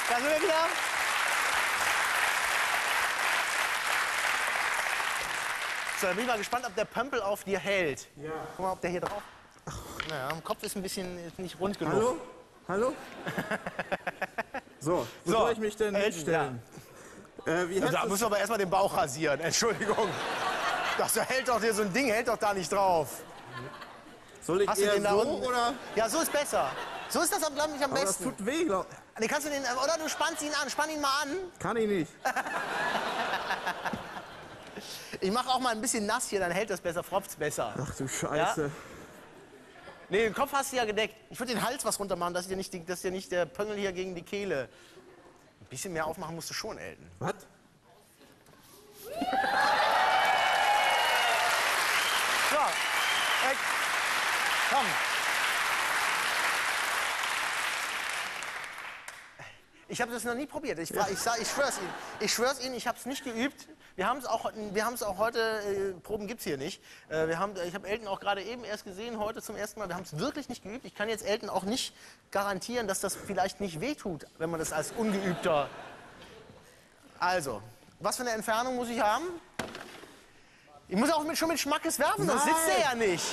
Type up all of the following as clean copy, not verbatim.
Da sind wir wieder. So, dann bin ich mal gespannt, ob der Pömpel auf dir hält. Ja. Guck mal, ob der hier drauf... Ach, naja, am Kopf ist ein bisschen nicht rund genug. Hallo? Hallo? So, wo soll ich mich denn hinstellen? Wie Ja, da heißt müssen wir aber erstmal den Bauch rasieren. Entschuldigung. Das hält doch dir so ein Ding, hält doch da nicht drauf. Soll ich Hast du eher den da so unten? oder? Ja, so ist besser. So ist das, glaube ich, am Aber das besten. tut weh, glaub. Nee, kannst du den, oder du spannst ihn an. Spann ihn mal an. Kann ich nicht. Ich mache auch mal ein bisschen nass hier, dann hält das besser, fropft's besser. Ach du Scheiße. Ja? Nee, den Kopf hast du ja gedeckt. Ich würde den Hals was runter machen, dass dir nicht der Pöngel hier gegen die Kehle. Ein bisschen mehr aufmachen musst du schon, Elton. Was? So, komm. Ich habe das noch nie probiert. Ich schwör's Ihnen. Ich schwör's Ihnen, ich habe es nicht geübt. Wir haben es auch heute, Proben gibt's hier nicht. Ich habe Elton auch gerade eben erst gesehen, heute zum ersten Mal. Wir haben es wirklich nicht geübt. Ich kann jetzt Elton auch nicht garantieren, dass das vielleicht nicht wehtut, wenn man das als Ungeübter... Also, was für eine Entfernung muss ich haben? Ich muss auch schon mit Schmackes werfen, sonst sitzt er ja nicht.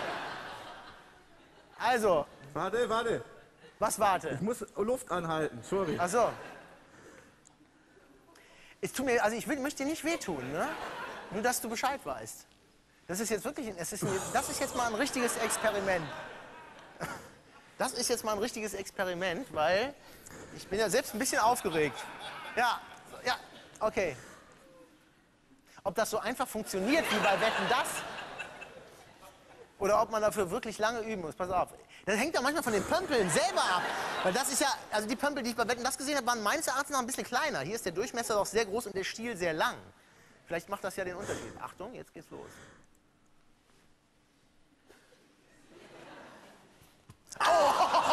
Also. Warte, warte. Was warte? Ich muss Luft anhalten, sorry. Ach so. Es tut mir, also ich möchte dir nicht wehtun, ne? Nur, dass du Bescheid weißt. Das ist jetzt wirklich, das ist jetzt mal ein richtiges Experiment. Das ist jetzt mal ein richtiges Experiment, weil ich bin ja selbst ein bisschen aufgeregt. Ja, ja, okay. Ob das so einfach funktioniert wie bei Wetten, das? Oder ob man dafür wirklich lange üben muss. Pass auf. Das hängt ja manchmal von den Pömpeln selber ab. Weil das ist ja, also die Pömpel, die ich bei Wetten, das gesehen habe, waren meines Erachtens noch ein bisschen kleiner. Hier ist der Durchmesser doch sehr groß und der Stiel sehr lang. Vielleicht macht das ja den Unterschied. Achtung, jetzt geht's los. Oh!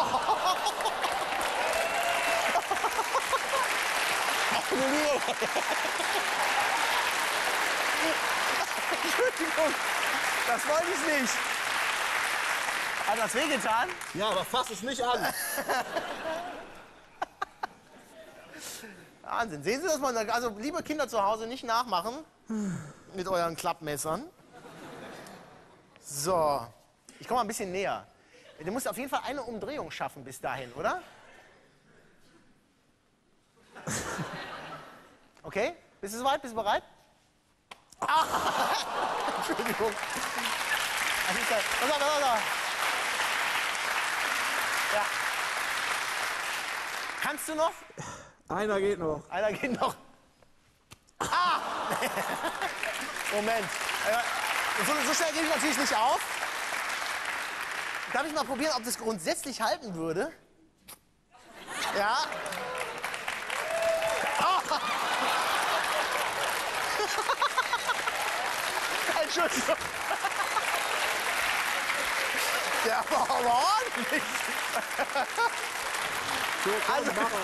Entschuldigung, das wollte ich nicht. Hat das wehgetan? Ja, aber fass es nicht an. Wahnsinn. Sehen Sie das mal? Also, liebe Kinder zu Hause, nicht nachmachen mit euren Klappmessern. So, ich komme mal ein bisschen näher. Du musst auf jeden Fall eine Umdrehung schaffen bis dahin, oder? Okay, bist du soweit? Bist du bereit? Ah! Entschuldigung. Pass auf. Ja. Kannst du noch? Einer geht noch. Einer geht noch. Ah! Moment. So schnell gehe ich natürlich nicht auf. Darf ich mal probieren, ob das grundsätzlich halten würde? Ja. Ah! Entschuldigung. Der war aber ordentlich. So, komm, also, mach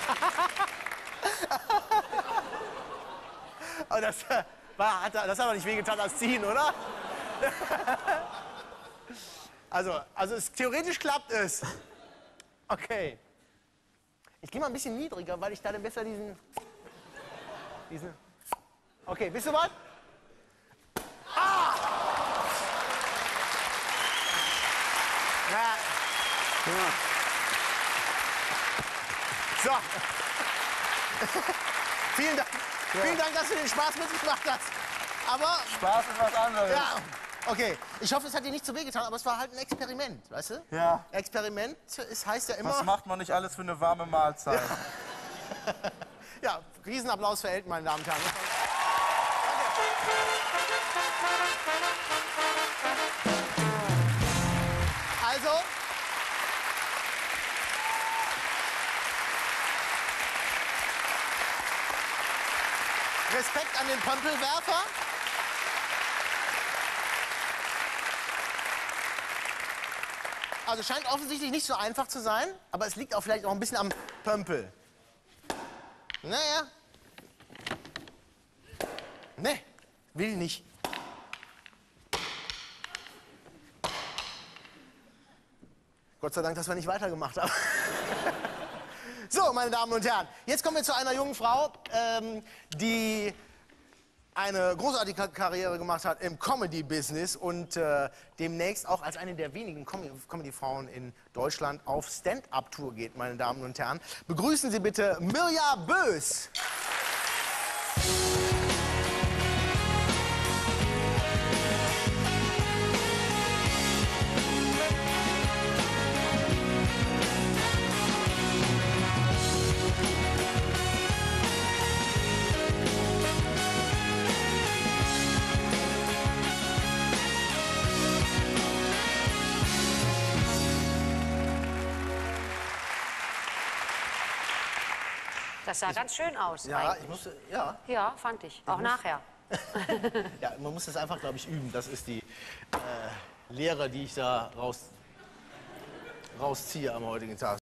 mal ein. Oh, das hat aber nicht wehgetan als Ziehen, oder? Also theoretisch klappt es. Okay. Ich gehe mal ein bisschen niedriger, weil ich da dann besser diesen... Okay, bist du weit? Ah! Ja. So. Vielen Dank. Ja. Vielen Dank, dass du den Spaß mit gemacht hast. Aber... Spaß ist was anderes. Ja. Okay, ich hoffe, es hat dir nicht so wehgetan, aber es war halt ein Experiment, weißt du? Ja. Experiment heißt ja immer... Was macht man nicht alles für eine warme Mahlzeit? Ja, Riesenapplaus für Elton, meine Damen und Herren. Also... Respekt an den Pömpelwerfer. Also scheint offensichtlich nicht so einfach zu sein, aber es liegt auch vielleicht auch ein bisschen am Pömpel. Naja. Ne, will nicht. Gott sei Dank, dass wir nicht weitergemacht haben. So, meine Damen und Herren, jetzt kommen wir zu einer jungen Frau, die eine großartige Karriere gemacht hat im Comedy-Business und demnächst auch als eine der wenigen Comedy-Frauen in Deutschland auf Stand-Up-Tour geht, meine Damen und Herren. Begrüßen Sie bitte Mirja Bös. Das sah ganz schön aus. Ja, eigentlich. ich musste, ja. Ja, fand ich. Auch nachher. Ja, man muss das einfach, glaube ich, üben. Das ist die Lehre, die ich da rausziehe am heutigen Tag.